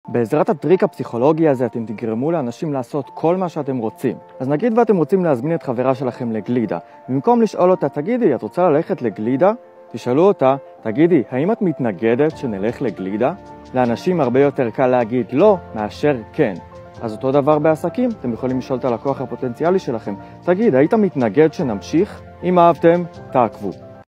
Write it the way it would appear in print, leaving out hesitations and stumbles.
בעזרת הטריק הפסיכולוגי הזה אתם תגרמו לאנשים לעשות כל מה שאתם רוצים. אז נגיד ואתם רוצים להזמין את חברה שלכם לגלידה. במקום לשאול אותה, תגידי, את רוצה ללכת לגלידה? תשאלו אותה, תגידי, האם את מתנגדת שנלך לגלידה? לאנשים הרבה יותר קל להגיד לא מאשר כן. אז אותו דבר בעסקים, אתם יכולים לשאול את הלקוח הפוטנציאלי שלכם, תגיד, היית מתנגד שנמשיך? אם אהבתם, תעקבו.